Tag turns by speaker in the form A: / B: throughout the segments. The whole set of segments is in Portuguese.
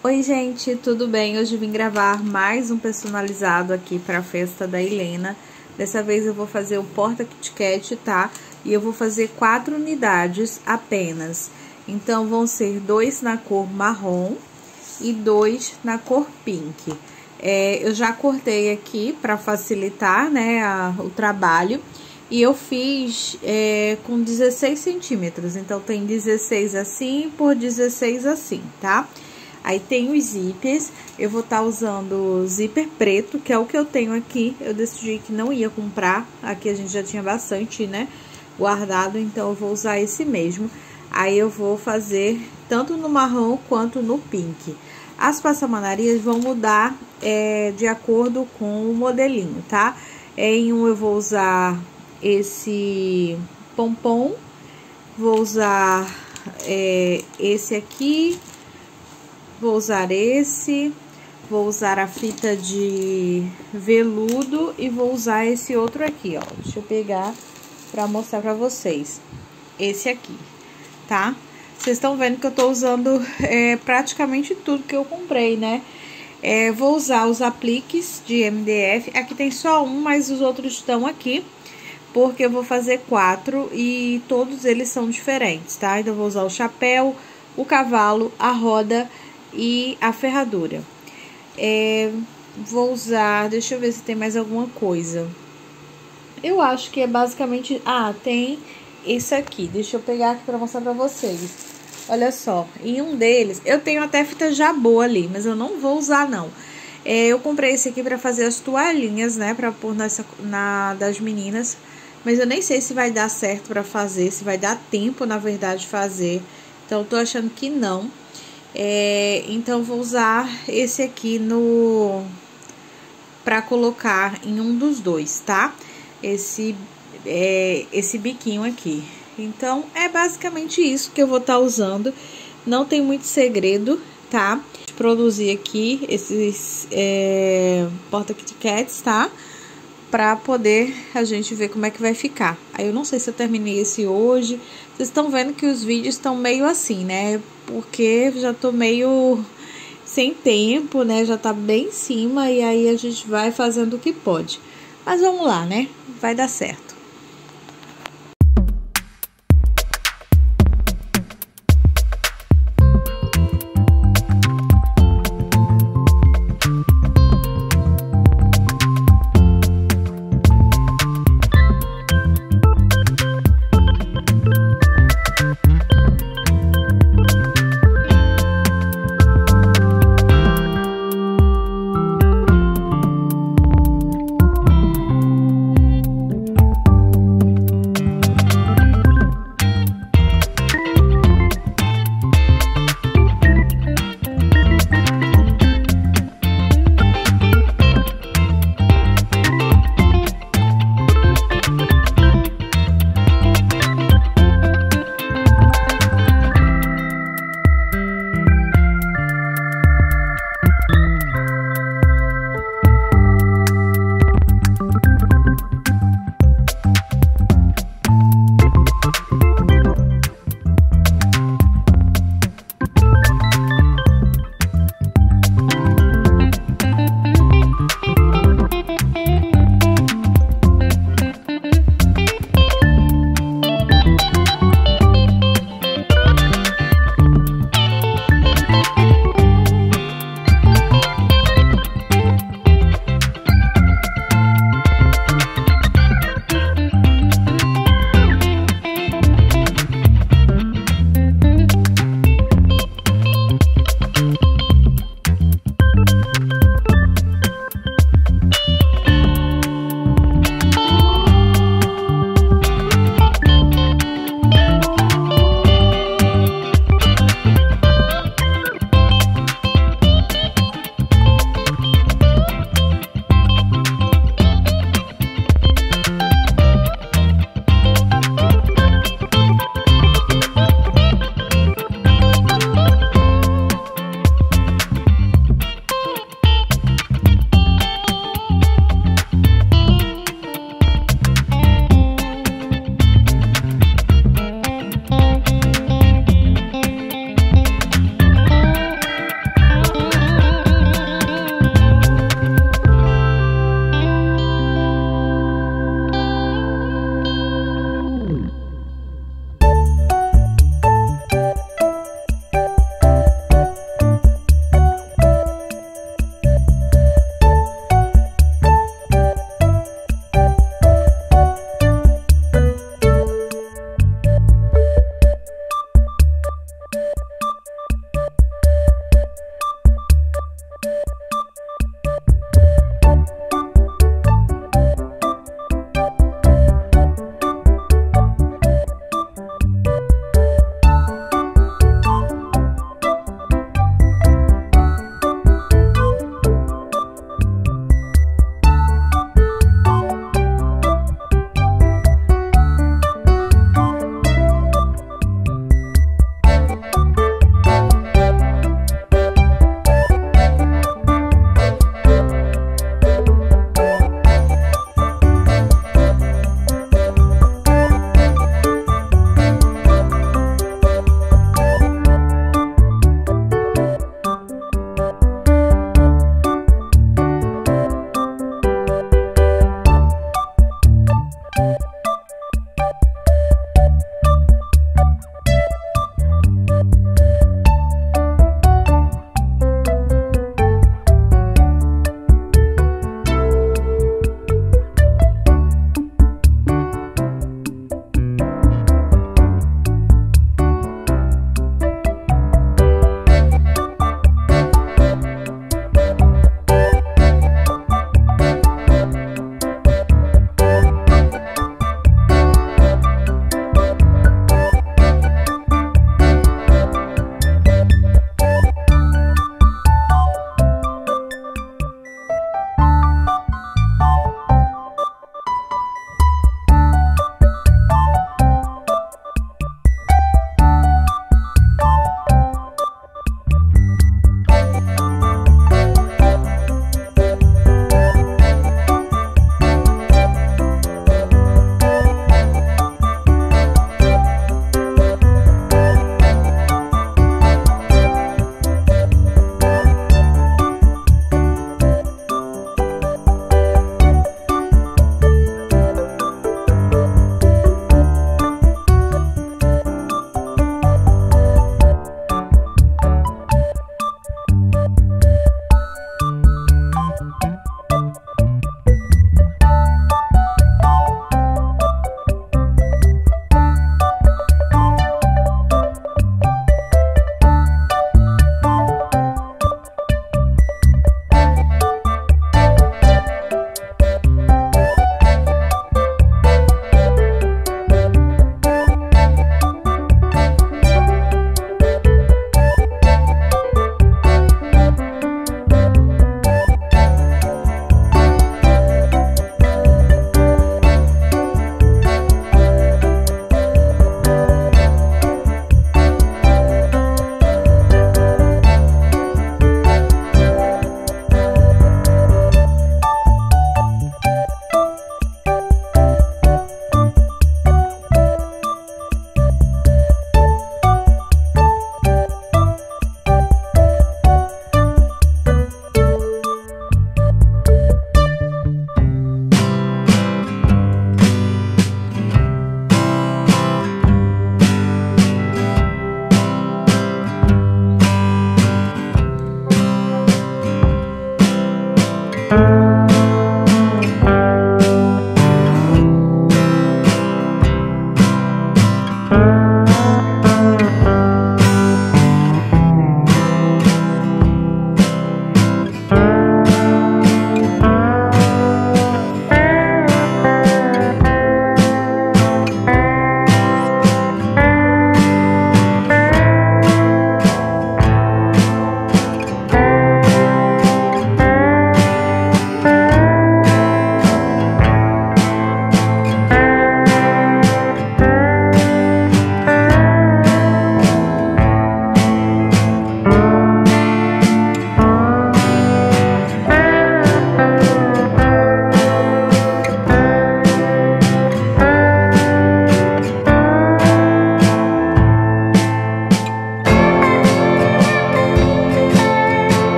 A: Oi gente, tudo bem? Hoje vim gravar mais um personalizado aqui para a festa da Helena. Dessa vez eu vou fazer o porta Kit Kat, tá? E eu vou fazer 4 unidades apenas. Então vão ser 2 na cor marrom e 2 na cor pink. Eu já cortei aqui para facilitar, né, o trabalho. E eu fiz com 16 centímetros, então tem 16 assim por 16 assim, tá? Aí tem os zippers, eu vou estar usando zíper preto, que é o que eu tenho aqui. Eu decidi que não ia comprar, aqui a gente já tinha bastante, né, guardado, então eu vou usar esse mesmo. Aí eu vou fazer tanto no marrom quanto no pink. As passamanarias vão mudar de acordo com o modelinho, tá? Em um eu vou usar esse pompom, vou usar esse aqui, vou usar esse, vou usar a fita de veludo e vou usar esse outro aqui, ó. Deixa eu pegar pra mostrar pra vocês. Esse aqui, tá? Vocês estão vendo que eu tô usando praticamente tudo que eu comprei, né? Vou usar os apliques de MDF. Aqui tem só um, mas os outros estão aqui, porque eu vou fazer 4 e todos eles são diferentes, tá? Então, eu vou usar o chapéu, o cavalo, a roda e a ferradura. Vou usar, deixa eu ver se tem mais alguma coisa. Eu acho que é basicamente... Ah, tem esse aqui, deixa eu pegar aqui pra mostrar pra vocês. Olha só, em um deles, eu tenho até fita jabô ali, mas eu não vou usar não. Eu comprei esse aqui pra fazer as toalhinhas, né, pra pôr das meninas. Mas eu nem sei se vai dar certo pra fazer, se vai dar tempo, na verdade, de fazer. Então, eu tô achando que não. Então, vou usar esse aqui pra colocar em um dos dois, tá? Esse biquinho aqui. Então, é basicamente isso que eu vou estar usando. Não tem muito segredo, tá? Produzir aqui esses porta Kit Kats, tá? Pra poder a gente ver como é que vai ficar. Aí eu não sei se eu terminei esse hoje. Vocês estão vendo que os vídeos estão meio assim, né? Porque já tô meio sem tempo, né? Já tá bem em cima e aí a gente vai fazendo o que pode. Mas vamos lá, né? Vai dar certo.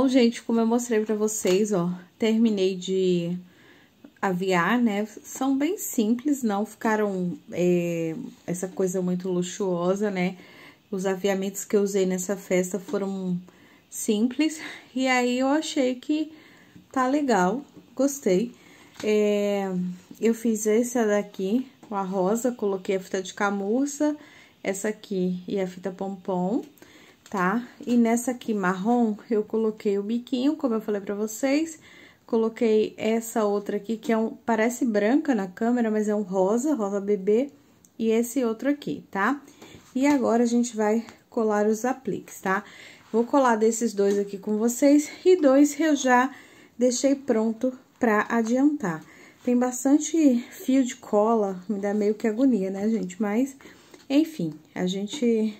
A: Bom, gente, como eu mostrei pra vocês, ó, terminei de aviar, né? São bem simples, não ficaram essa coisa muito luxuosa, né? Os aviamentos que eu usei nessa festa foram simples, e aí eu achei que tá legal, gostei. Eu fiz essa daqui, com a rosa, coloquei a fita de camurça, essa aqui e a fita pompom, tá? E nessa aqui marrom, eu coloquei o biquinho, como eu falei pra vocês. Coloquei essa outra aqui, que parece branca na câmera, mas é um rosa, rosa bebê. E esse outro aqui, tá? E agora, a gente vai colar os apliques, tá? Vou colar desses dois aqui com vocês. E dois eu já deixei pronto pra adiantar. Tem bastante fio de cola, me dá meio que agonia, né, gente? Mas, enfim, a gente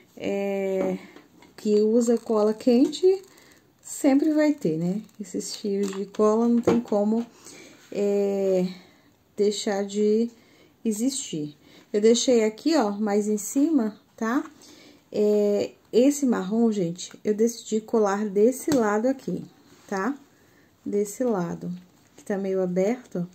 A: que usa cola quente sempre vai ter, né? Esses fios de cola não tem como deixar de existir. Eu deixei aqui, ó, mais em cima, tá? Esse marrom, gente, eu decidi colar desse lado aqui, tá? Desse lado, que tá meio aberto.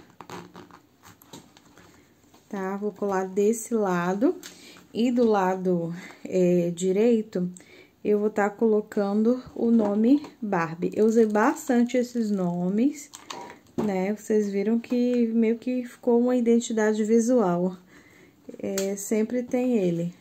A: Tá? Vou colar desse lado. E do lado direito, eu vou estar colocando o nome Barbie. Eu usei bastante esses nomes, né? Vocês viram que meio que ficou uma identidade visual. Sempre tem ele,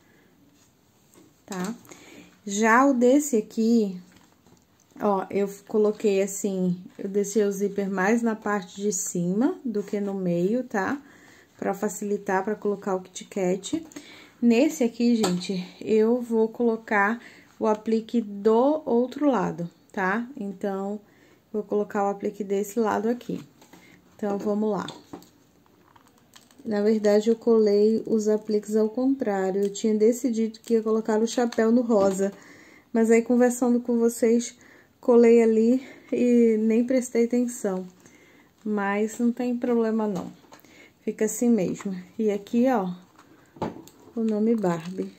A: tá? Já o desse aqui, ó, eu coloquei assim, eu deixei o zíper mais na parte de cima do que no meio, tá? Pra facilitar pra colocar o Kit Kat. Nesse aqui, gente, eu vou colocar o aplique do outro lado, tá? Então, vou colocar o aplique desse lado aqui. Então, vamos lá. Na verdade, eu colei os apliques ao contrário. Eu tinha decidido que ia colocar o chapéu no rosa. Mas aí, conversando com vocês, colei ali e nem prestei atenção. Mas não tem problema, não. Fica assim mesmo. E aqui, ó, o nome Barbie.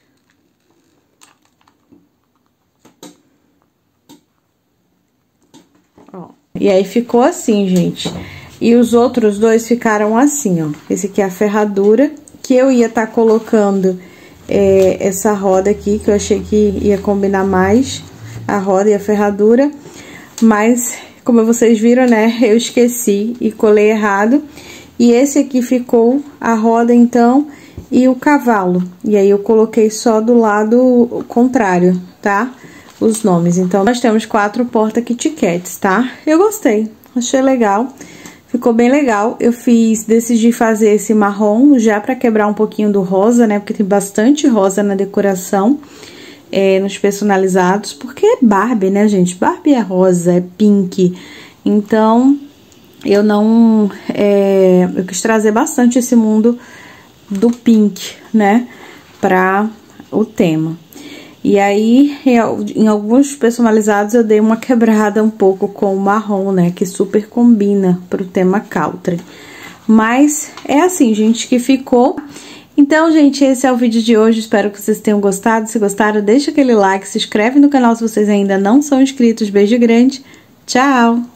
A: Ó, e aí ficou assim, gente. E os outros dois ficaram assim, ó. Esse aqui é a ferradura, que eu ia estar colocando essa roda aqui, que eu achei que ia combinar mais a roda e a ferradura. Mas, como vocês viram, né, eu esqueci e colei errado. E esse aqui ficou a roda, então, e o cavalo. E aí, eu coloquei só do lado contrário, tá? Os nomes. Então, nós temos 4 porta Kit Kats, tá? Eu gostei, achei legal. Ficou bem legal. Eu decidi fazer esse marrom já pra quebrar um pouquinho do rosa, né? Porque tem bastante rosa na decoração, nos personalizados. Porque é Barbie, né, gente? Barbie é rosa, é pink. Então, eu não... eu quis trazer bastante esse mundo do pink, né? Pra o tema. E aí, em alguns personalizados, eu dei uma quebrada um pouco com o marrom, né? Que super combina pro tema country. Mas é assim, gente, que ficou. Então, gente, esse é o vídeo de hoje. Espero que vocês tenham gostado. Se gostaram, deixa aquele like, se inscreve no canal se vocês ainda não são inscritos. Beijo grande. Tchau!